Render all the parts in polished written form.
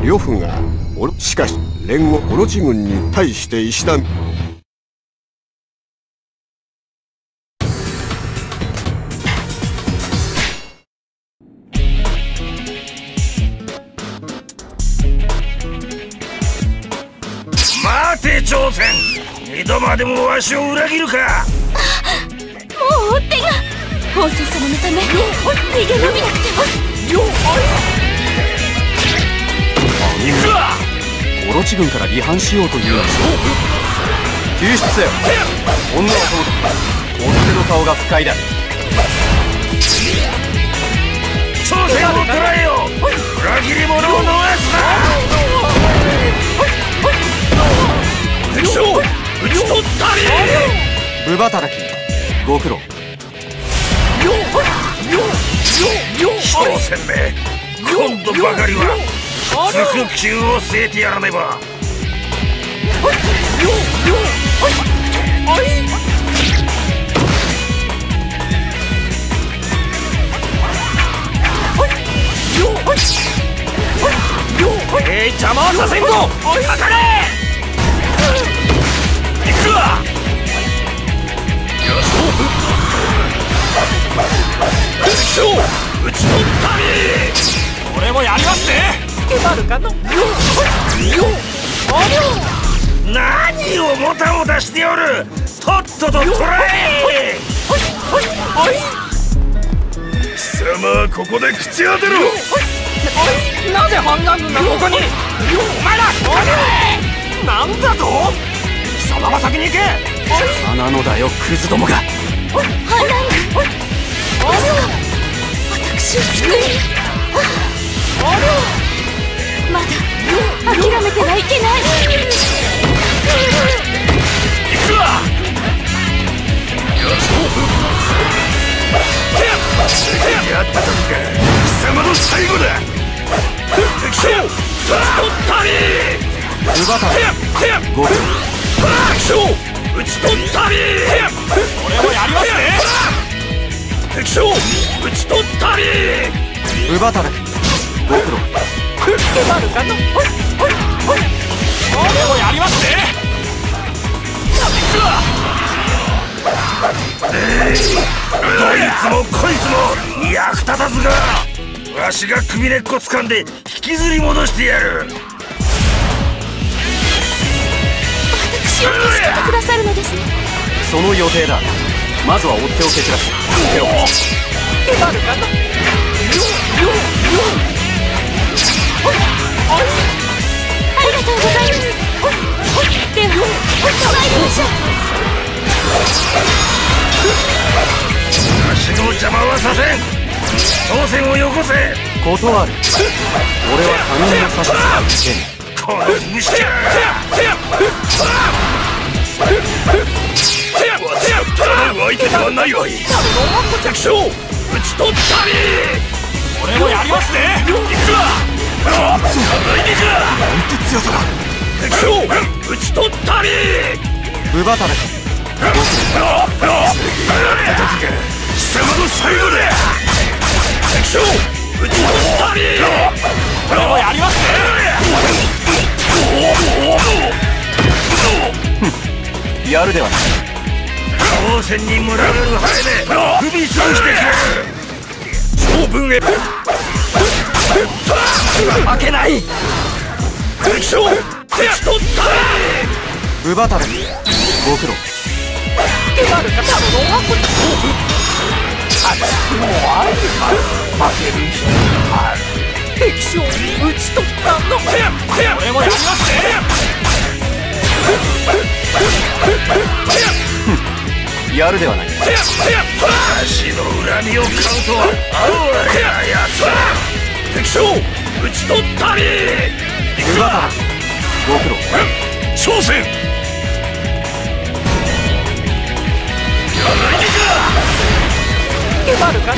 呂布がしかし連合オロチ軍に対して石段待て朝鮮、二度までもわしを裏切るか。 もう追っ手が法政様のため逃げ延びなくては。 行くわ。 オロチ軍から離反しようというのでしょう。救出せよ。女はそうだ。追っ手の顔が不快だ。 朝鮮を捕らえよ。裏切り者を逃すな。敵将討ち取ったり。 ブバ叩きご苦労。 朝鮮め、今度ばかりはつく急を据えてやらねば。邪魔はさせんぞ。かかれ。行くわ。敵将討ち取ったり。俺もやりますね。何をもたもたしておる。とっとと捕らえ。貴様はここで口当てろ。なぜ反乱軍がここに。お前らなんだと。貴様が先に行け。 花のだよクズどもが。 反乱軍私を救い。まだ諦めてはいけない。 行くわ。やった時が貴様の最後だ。敵将討ち取ったり。 ブバタご苦労。 敵将討ち取ったり。俺もやりますね。敵将討ち取ったり。 ブバ叩きご苦労。 俺もやりますね。行くわ。どいつもこいつも役立たずが。わしが首根っこ掴んで引きずり戻してやる。 私を助けてくださるのですね。 その予定だ。まずは追っ手を蹴散らす。手をありがとうございます。では参りましょう。 わしの邪魔はさせん。朝鮮をよこせ。 断る。俺は他人の指図が受けん。 この虫けら。相手ではないわい。敵将討ち取ったり。俺もやりますね。行くわ。なんて強さだ。 敵将討ち取ったり。 ブバ叩きご苦労。 やった時が貴様の最後だ。敵将討ち取ったり。俺もやりますね。 やるではない。 朝鮮に群がるハエで踏み潰してくれる。将軍へ負けない。敵将討ち取ったり。 ブバ叩きご苦労。 敵将討ち取ったの。俺もやりますね。 やるではない。 私の恨みを買うとは哀れなやつだ。敵将討ち取ったり。 ブバ叩きご苦労。 朝鮮やないでか。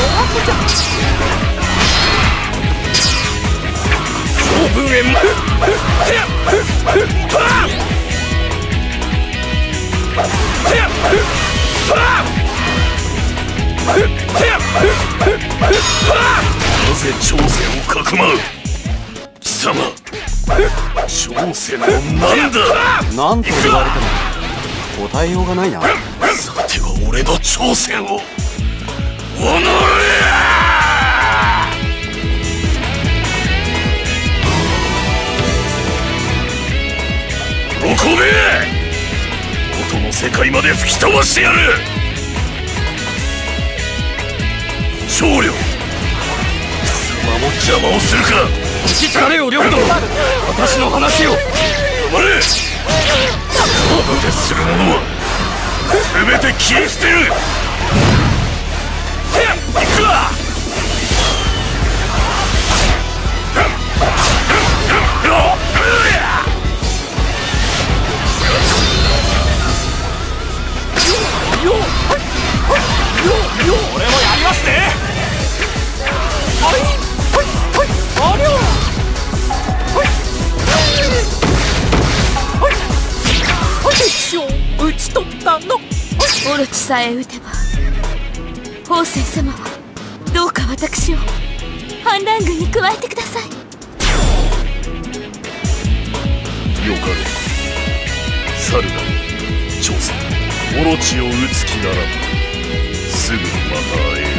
将軍へなぜ朝鮮をかくまう。貴様朝鮮のなんだ。 なんと言われても答えようがないな。 さては俺の挑戦をおのれ。喜べ。元の世界まで吹き飛ばしてやる。長領、貴様も邪魔をするか。 口力よ両殿、私の話を。 黙れ。ただでする者は全て切り捨てる。行くわ。 俺もやりますね。討ち取ったの。 オロチさえ撃てば、法政様はどうか私を反乱軍に加えてください。 よかろう。猿が調査オロチを討つ気ならばすぐまた会える。